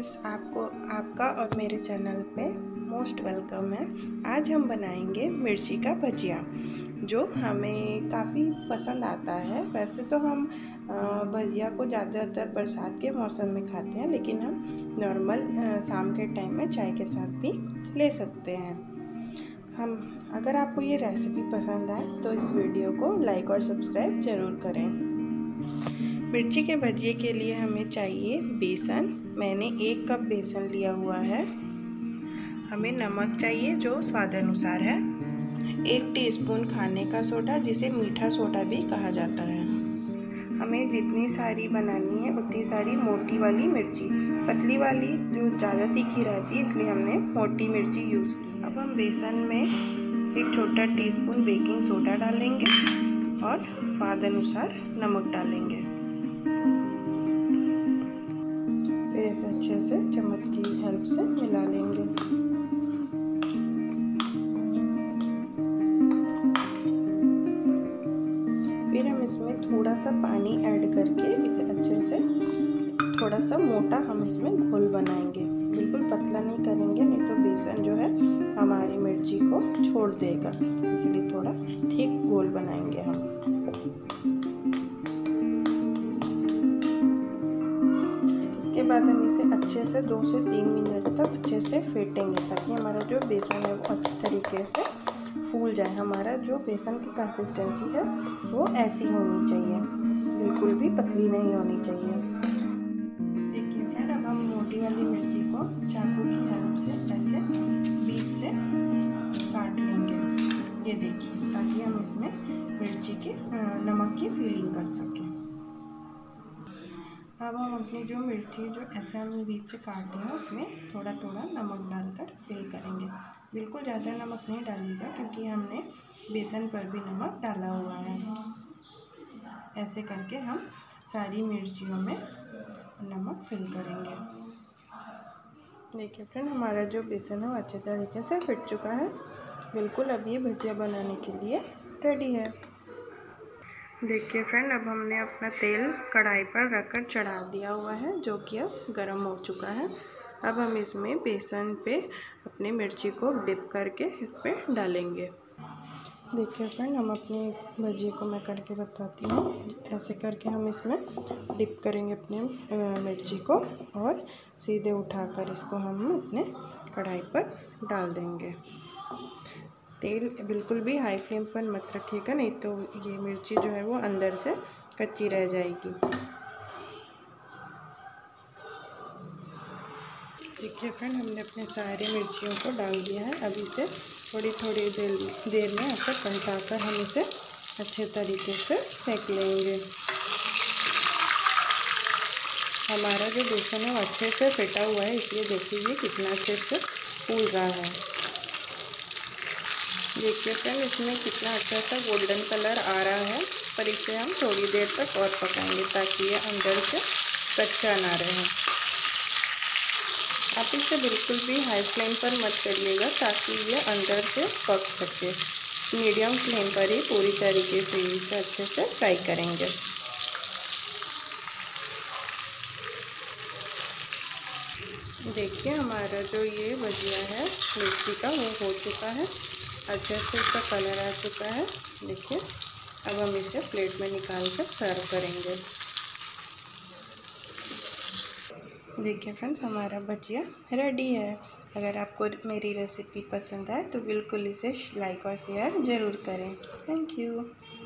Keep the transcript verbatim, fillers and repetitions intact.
Friends, आपको आपका और मेरे चैनल पे मोस्ट वेलकम है। आज हम बनाएंगे मिर्ची का भजिया, जो हमें काफ़ी पसंद आता है। वैसे तो हम भजिया को ज़्यादातर बरसात के मौसम में खाते हैं, लेकिन हम नॉर्मल शाम के टाइम में चाय के साथ भी ले सकते हैं। हम अगर आपको ये रेसिपी पसंद आए तो इस वीडियो को लाइक और सब्सक्राइब ज़रूर करें। मिर्ची के भजिए के लिए हमें चाहिए बेसन। मैंने एक कप बेसन लिया हुआ है। हमें नमक चाहिए जो स्वाद अनुसार है। एक टीस्पून खाने का सोडा, जिसे मीठा सोडा भी कहा जाता है। हमें जितनी सारी बनानी है उतनी सारी मोटी वाली मिर्ची, पतली वाली जो ज़्यादा तीखी रहती है, इसलिए हमने मोटी मिर्ची यूज़ की। अब हम बेसन में एक छोटा टीस्पून बेकिंग सोडा डालेंगे और स्वाद अनुसार नमक डालेंगे। फिर इसे अच्छे से चम्मच की हेल्प से मिला लेंगे। फिर हम इसमें थोड़ा सा पानी ऐड करके इसे अच्छे से, थोड़ा सा मोटा हम इसमें घोल बनाएंगे। बिल्कुल पतला नहीं करेंगे, नहीं तो बेसन जो है हमारी मिर्ची को छोड़ देगा, इसलिए थोड़ा थिक घोल बनाएंगे हम। इसके बाद हम इसे अच्छे से दो से तीन मिनट तक अच्छे से फेंटेंगे, ताकि हमारा जो बेसन है वो अच्छी तरीके से फूल जाए। हमारा जो बेसन की कंसिस्टेंसी है वो ऐसी होनी चाहिए, बिल्कुल भी पतली नहीं होनी चाहिए। देखिए फ्रेंड, अब हम मोटी वाली मिर्ची को चाकू की हेल्प से ऐसे बीच से काट लेंगे। ये देखिए, ताकि हम इसमें मिर्ची के नमक की फीलिंग कर सकें। अब हम अपनी जो मिर्ची जो ऐसे हम बीच से काटे हैं उसमें थोड़ा थोड़ा नमक डालकर फिल करेंगे। बिल्कुल ज़्यादा नमक नहीं डालिएगा, क्योंकि हमने बेसन पर भी नमक डाला हुआ है। ऐसे करके हम सारी मिर्चियों में नमक फिल करेंगे। देखिए फ्रेंड, हमारा जो बेसन है वो अच्छे तरीके से फिट चुका है। बिल्कुल अब ये भजिया बनाने के लिए रेडी है। देखिए फ्रेंड, अब हमने अपना तेल कढ़ाई पर रखकर चढ़ा दिया हुआ है, जो कि अब गर्म हो चुका है। अब हम इसमें बेसन पे अपनी मिर्ची को डिप करके इस पर डालेंगे। देखिए फ्रेंड, हम अपनी भजिए को मैं करके बताती हूँ। ऐसे करके हम इसमें डिप करेंगे अपने मिर्ची को, और सीधे उठाकर इसको हम अपने कढ़ाई पर डाल देंगे। तेल बिल्कुल भी हाई फ्लेम पर मत रखिएगा, नहीं तो ये मिर्ची जो है वो अंदर से कच्ची रह जाएगी। देखिए फ्रेंड, हमने अपने सारे मिर्चियों को डाल दिया है। अब इसे थोड़ी थोड़ी देर देर में ऐसे पलटाकर हम इसे अच्छे तरीके से सेक लेंगे। हमारा जो बेसन है वो अच्छे से फेंटा हुआ है, इसलिए देखिए कितना अच्छे से फूल रहा है। देखिए फ्रेंड, इसमें कितना अच्छा सा गोल्डन कलर आ रहा है, पर इसे हम थोड़ी देर तक और पकाएंगे, ताकि ये अंदर से कच्चा ना रहे। आप इसे बिल्कुल भी हाई फ्लेम पर मत करिएगा, ताकि ये अंदर से पक सके। मीडियम फ्लेम पर ही पूरी तरीके से इसे अच्छे से फ्राई करेंगे। देखिए हमारा जो ये भजिया है मिर्ची का वो हो चुका है, अच्छे से इसका कलर आ चुका है। देखिए, अब हम इसे प्लेट में निकाल कर सर्व करेंगे। देखिए फ्रेंड्स, हमारा भजिया रेडी है। अगर आपको मेरी रेसिपी पसंद आए तो बिल्कुल इसे लाइक और शेयर ज़रूर करें। Thank you.